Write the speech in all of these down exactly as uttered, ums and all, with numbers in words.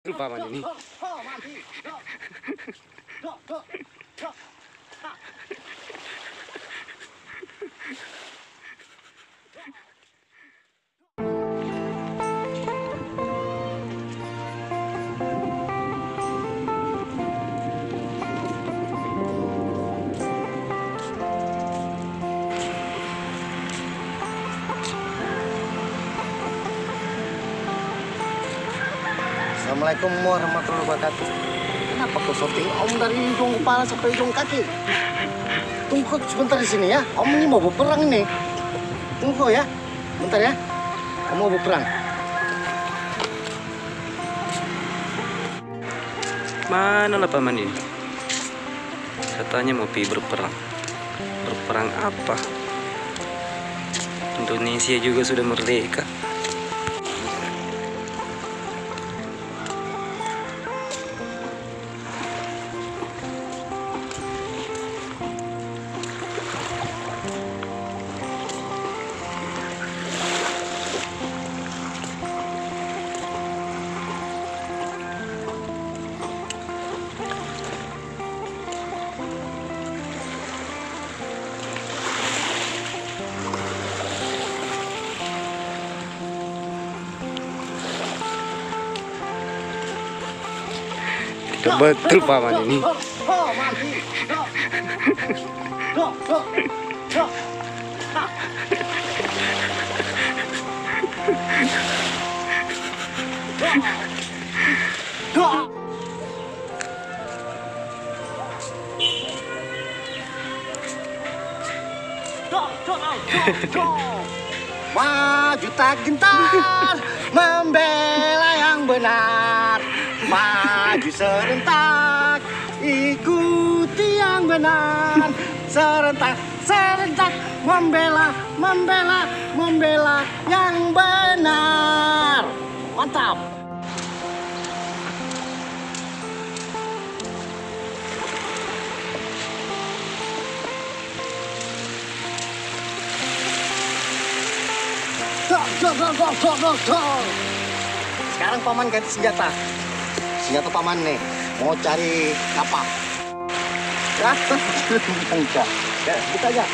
Paman ini. Assalamualaikum warahmatullahi wabarakatuh. Kenapa kau syuting Om dari hidung kepala sampai hidung kaki? Tunggu sebentar di sini ya. Om ini mau berperang ini. Tunggu ya, bentar ya. Kamu mau berperang. Mana lah paman ini? Katanya mau pergi berperang. Berperang apa? Indonesia juga sudah merdeka. Betul paman ini. Maju tak gentar membela yang benar. Maju serentak, ikuti yang benar. Serentak, serentak, membela, membela, membela yang benar. Mantap. Sekarang paman ganti senjata. Senjata paman nih, mau cari kapak. Ya, enggak. Ya, kita aja.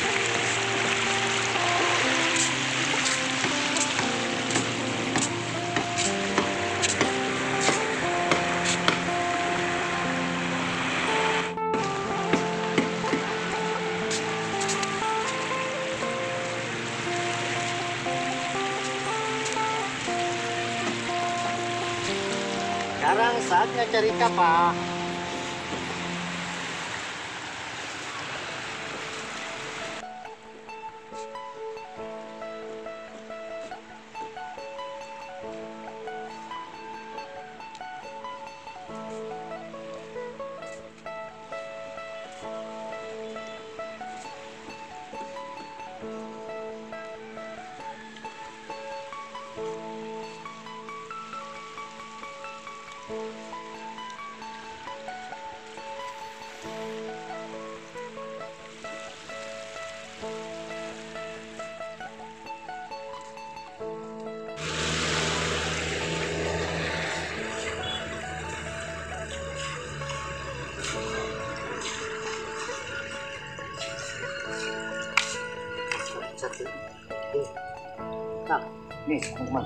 Sekarang saatnya cari kapak. Nah, nih teman-teman.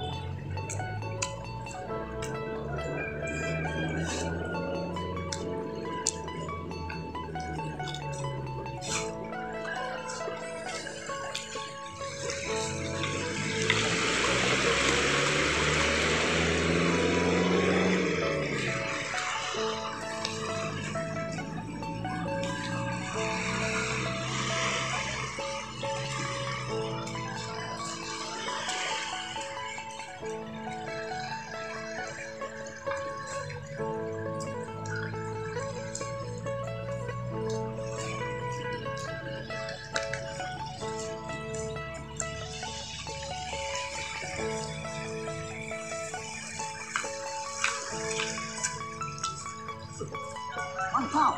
Mantap.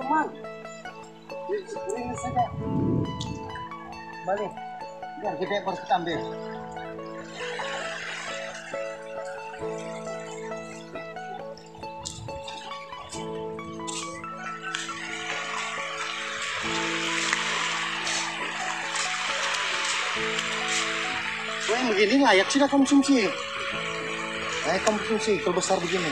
teman-teman. Ini saja. Balik. Biar gede baru kita ambil. Wah, yang begini layak sudah konsumsi. Layak konsumsi kalau besar begini.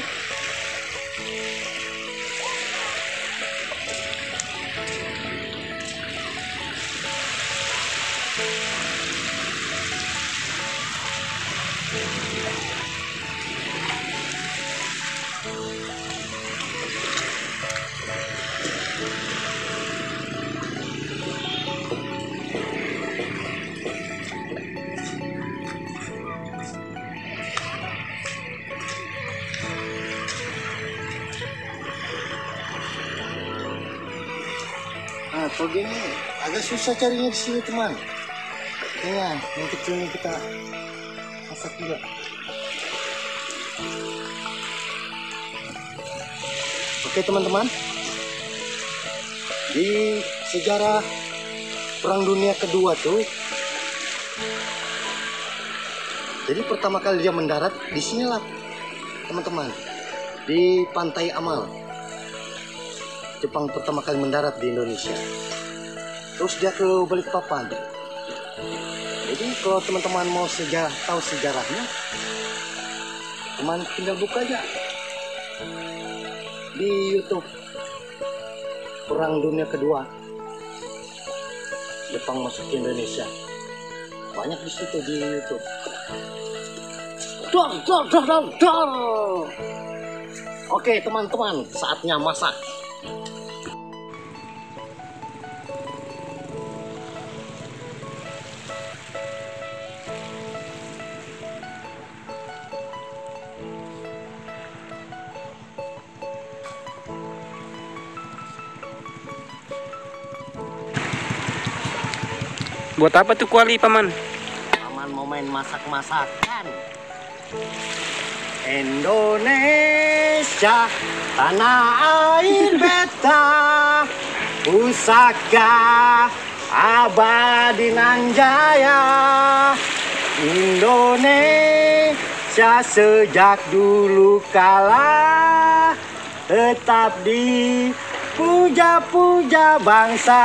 Nah, kalau gini agak susah carinya di sini teman. Iya, yang kecil ini kita masak juga. Oke teman-teman, di sejarah Perang Dunia Kedua tuh, jadi pertama kali dia mendarat di sinilah teman-teman, di Pantai Amal. Jepang pertama kali mendarat di Indonesia. Terus dia ke Balikpapan. Jadi kalau teman-teman mau sejarah, tahu sejarahnya, teman tinggal buka aja di YouTube Perang Dunia Kedua, Jepang masuk ke Indonesia. Banyak di situ di YouTube. Dor, dor, dor, dor, dor. Oke teman-teman, saatnya masak. Buat apa tuh kuali, Paman? Paman mau main masak-masakan. Indonesia, tanah air beta, pusaka abadi nan jaya. Indonesia sejak dulu kala tetap dipuja-puja bangsa.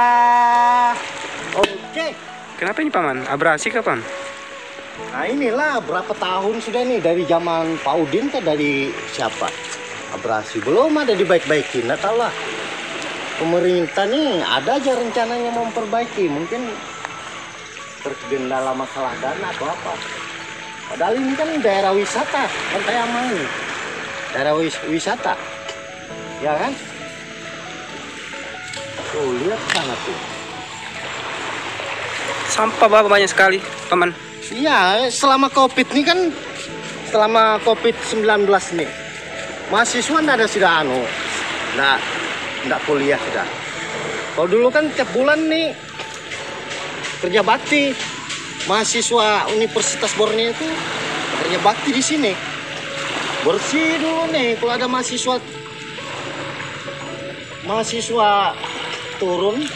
Oke. Kenapa ini, Paman? Abrasi kapan? Nah inilah berapa tahun sudah nih, dari zaman Pak Udin ke dari siapa? Abrasi belum ada dibaik-baikin, nggak tahu lah. Pemerintah nih ada aja rencananya mau memperbaiki, mungkin tergendala masalah dana atau apa. Padahal ini kan daerah wisata, Pantai Amal ini. Daerah wis wisata, ya kan? Tuh lihat sana tuh. Sampah bapak banyak sekali, Paman. Iya, selama COVID nih kan, selama COVID sembilan belas nih, mahasiswa nggak ada sudah anu, nggak, nggak kuliah sudah. Kalau dulu kan tiap bulan nih kerja bakti, mahasiswa Universitas Borneo itu kerja bakti di sini. Bersih dulu nih, kalau ada mahasiswa mahasiswa turun.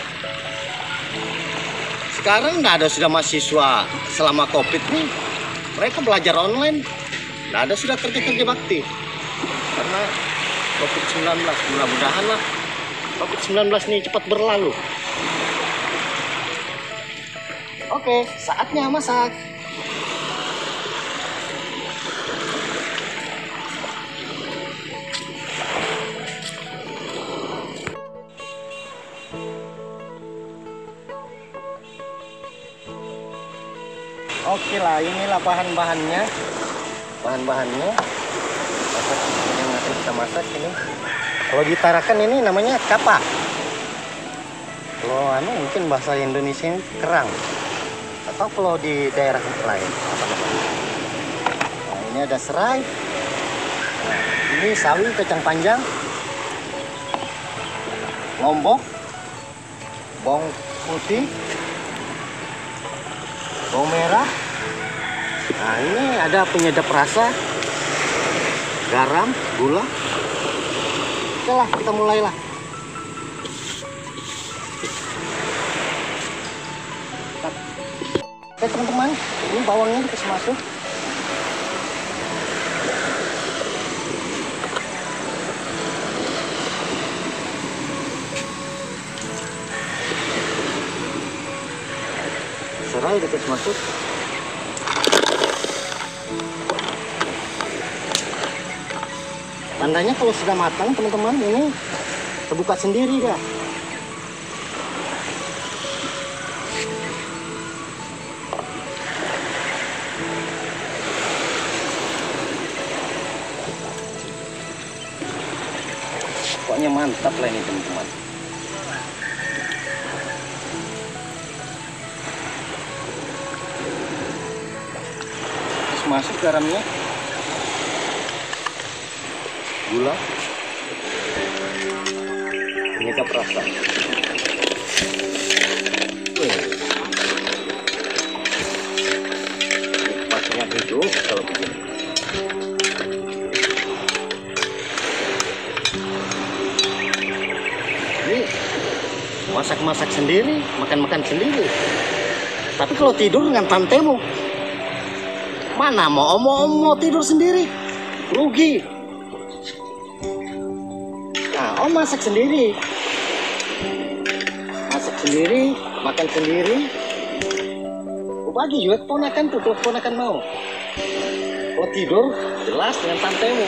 Sekarang nggak ada sudah mahasiswa selama COVID nih, mereka belajar online, nggak ada sudah kerja-kerja bakti karena COVID sembilan belas. Mudah-mudahan lah COVID sembilan belas ini cepat berlalu. Oke, saatnya masak. Oke lah, inilah bahan-bahannya, bahan-bahannya masak yang akan kita masak ini. Kalau di Tarakan ini namanya kapa. Kalau anu mungkin bahasa Indonesia ini kerang, atau kalau di daerah lain apa namanya. Nah, ini ada serai, nah, ini sawi kacang panjang, lombok, bawang putih, bawang merah. Nah ini ada penyedap rasa, garam, gula. Oke lah, kita mulailah. teman-teman, ini bawangnya dikasih masuk. Serai dikasih masuk. Tandanya kalau sudah matang teman-teman, ini terbuka sendiri dah. Pokoknya mantap lah ini teman-teman. Terus masuk garamnya, gula, penyedap rasa. Nikmatnya hidup kalau begini. Ini masak-masak sendiri, makan-makan sendiri. Tapi kalau tidur dengan tantemu, mana mau om-om tidur sendiri, rugi. Nah, om masak sendiri, masak sendiri, makan sendiri. Bagi juga ponakan tuh, kalau ponakan mau. Kalau tidur jelas dengan tantemu.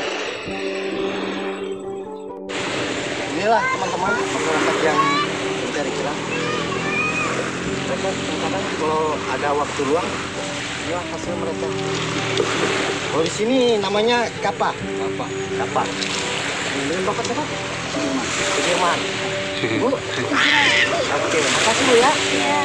Inilah teman-teman masyarakat yang mencari kerang. Mereka kadang kalau ada waktu luang, ya hasil mereka. Kalau di sini namanya kapa, kapa, kapa. Ini bapak siapa? Sudirman. Sudirman. Bu. Oke, makasih Bu ya.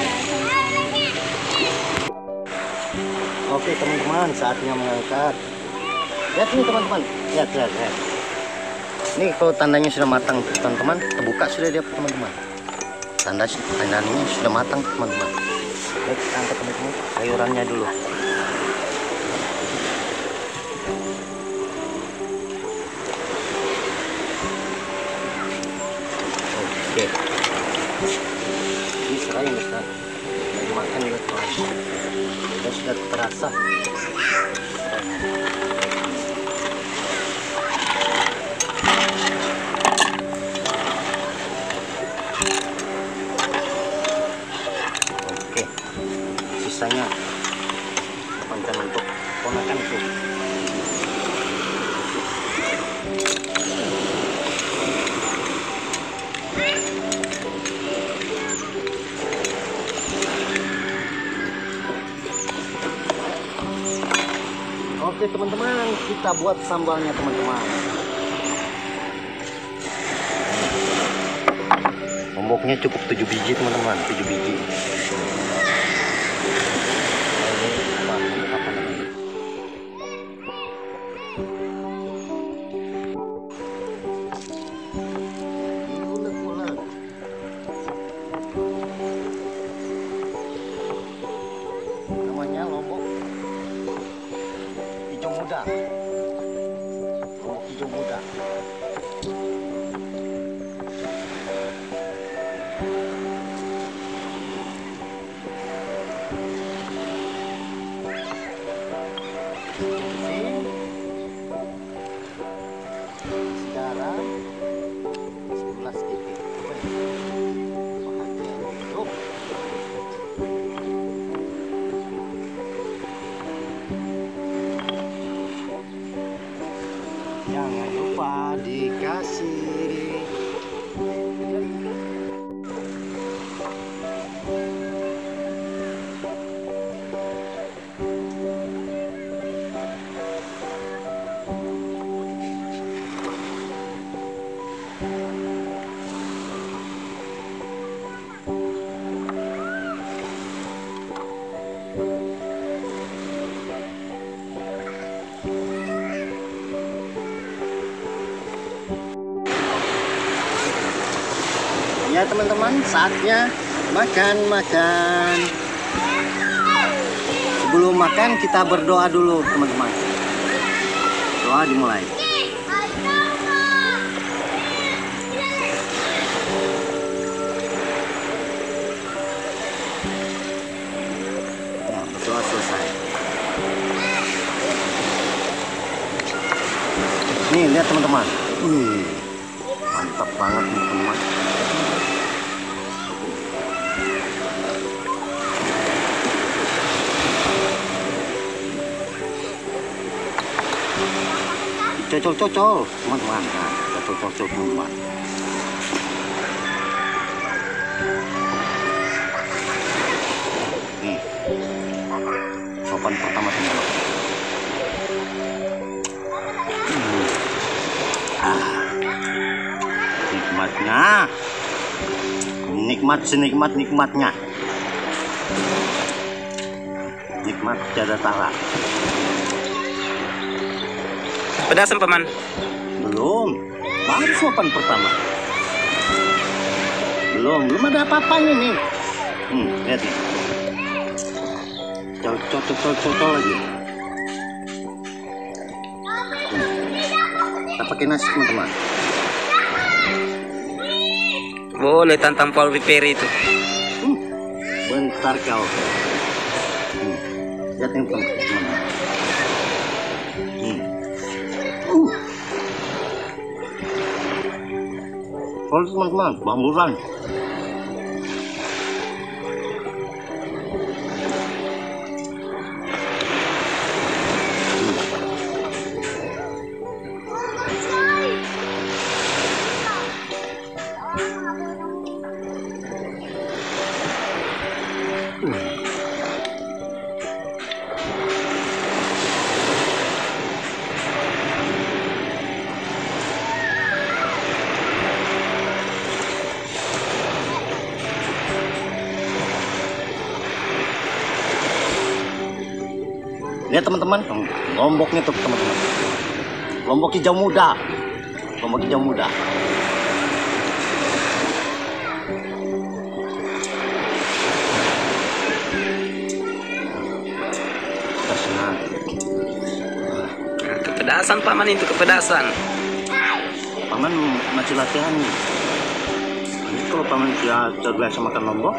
Oke teman-teman, saatnya mengangkat. Lihat nih teman-teman, lihat, lihat, lihat. Ini kalau tandanya sudah matang teman-teman, terbuka sudah dia teman-teman. Tanda tandanya sudah matang teman-teman. Lihat, kita angkat teman-teman, sayurannya dulu. Oke, ini serai ya Ustaz. Lagi makan ya teman-teman. Dan sudah terasa. Oke, sisanya panjang untuk ponakanku. Oke teman-teman, kita buat sambalnya teman-teman. Lomboknya cukup tujuh biji teman-teman, tujuh biji. Ini apa, apa namanya? Ulek-ulek. Namanya lombok hijau muda. Lombok hijau muda. Garam sebelas titik. Bahagia hidup. Jangan lupa dikasih. Ya teman-teman, saatnya makan-makan. Sebelum makan kita berdoa dulu teman-teman. Doa dimulai. Nih lihat teman-teman. Wih, mantap banget nih teman-teman. Cocol-cocol teman-teman. Nah, cocol-cocol teman-teman. Nih, sopan pertama teman-teman. Hmm. Ah, nikmatnya, nikmat senikmat nikmatnya, nikmat tiada tara. Pedasan paman. Belum, baru sopan pertama. Belum, belum ada apa-apanya nih. Hmm, lihat nih. Cocok, cocok, cocok lagi. Hmm. Kita pakai nasi teman-teman. Boleh tantang Paul Riperi itu. Hmm. Bentar kau. Hmm. Lihat nih teman-teman. Hmm. Uh. Kalau teman-teman, bamburan. Lihat teman-teman, lomboknya tuh teman-teman. Lombok hijau muda. Lombok hijau muda. Kepedasan paman itu, kepedasan. Paman masih latihan nih. Ini kalau paman sudah terbiasa makan lombok,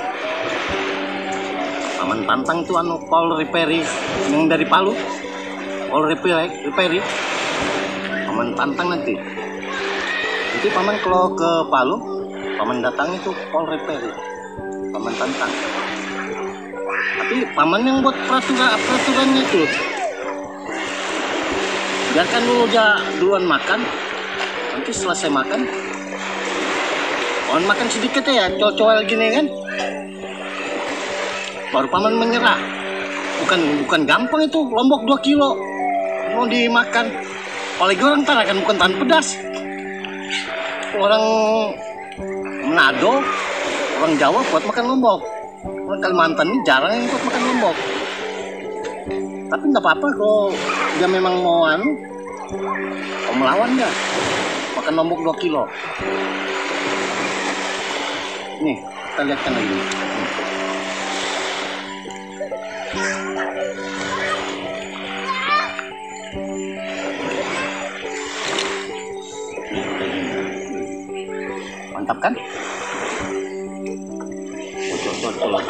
paman pantang tuh anu Paul Riperi yang dari Palu. Paul Riperi, Riperi. Paman pantang nanti. Nanti paman kalau ke Palu, paman datang itu Paul Riperi. Paman pantang. Tapi paman yang buat peraturan peraturannya itu. Biarkan dulu dia duluan makan. Nanti selesai makan, paman makan sedikit ya, cowok-cowok gini kan. Baru paman menyerah. Bukan bukan gampang itu, lombok dua kilo mau dimakan. Apalagi orang Tarakan bukan tahan pedas. Orang Manado, orang Jawa buat makan lombok. Orang Kalimantan ini jarang yang buat makan lombok. Tapi nggak apa-apa kalau dia memang mau anu, mau melawan dia. Makan lombok dua kilo. Nih, kita lihatkan lagi. Mantap kan? Cocok-cocok.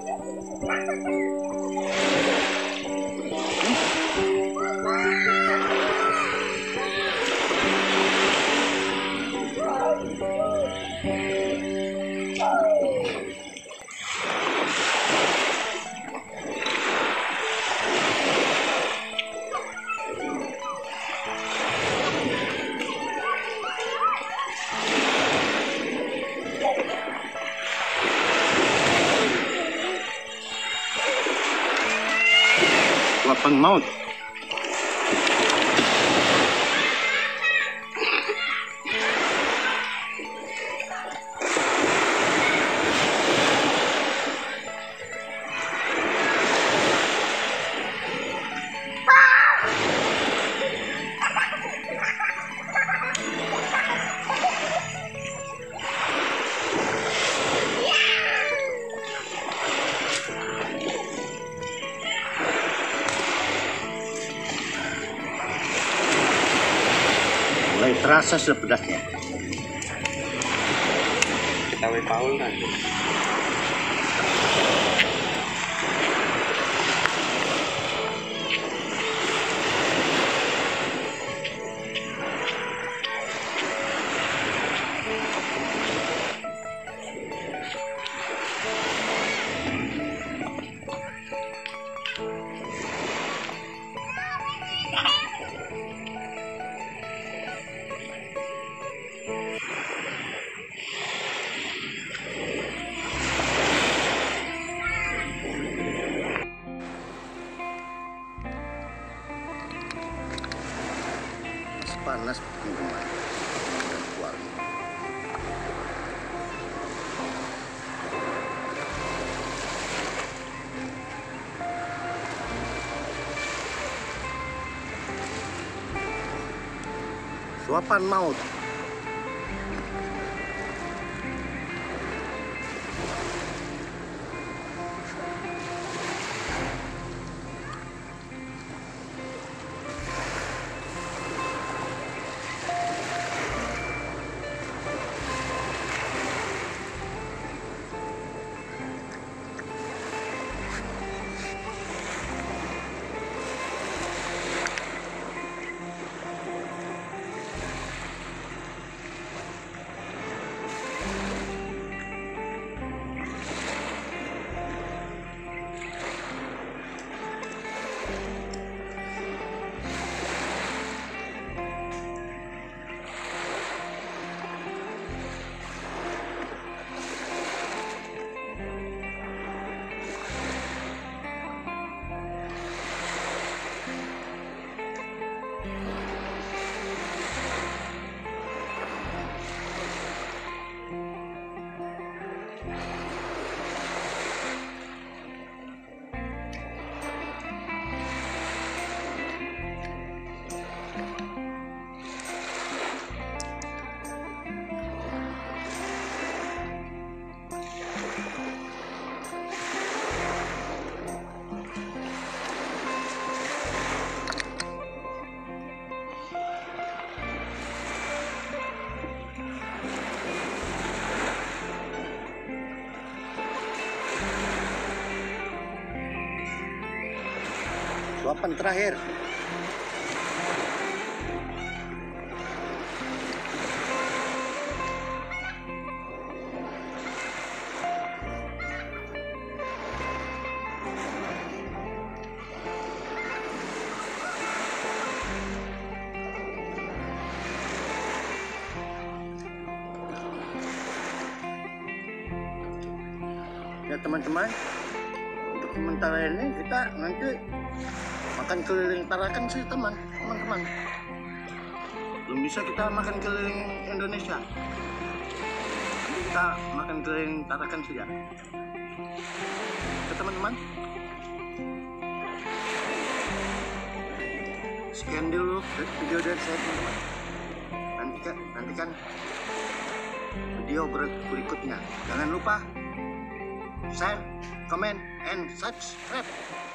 Lapang maut. Mulai terasa sudah pedasnya. Tahu Paul kan. panas teman-teman. Dan keluarnya. Suapan maut. Suapan terakhir. Ya teman-teman, untuk sementara ini kita nanti makan keliling Tarakan sih teman teman-teman. Belum bisa kita makan keliling Indonesia. Nanti kita makan keliling Tarakan saja. Oke teman-teman. Sekian dulu video dari saya teman-teman. Nantikan, nantikan video berikutnya. Jangan lupa share, comment, and subscribe.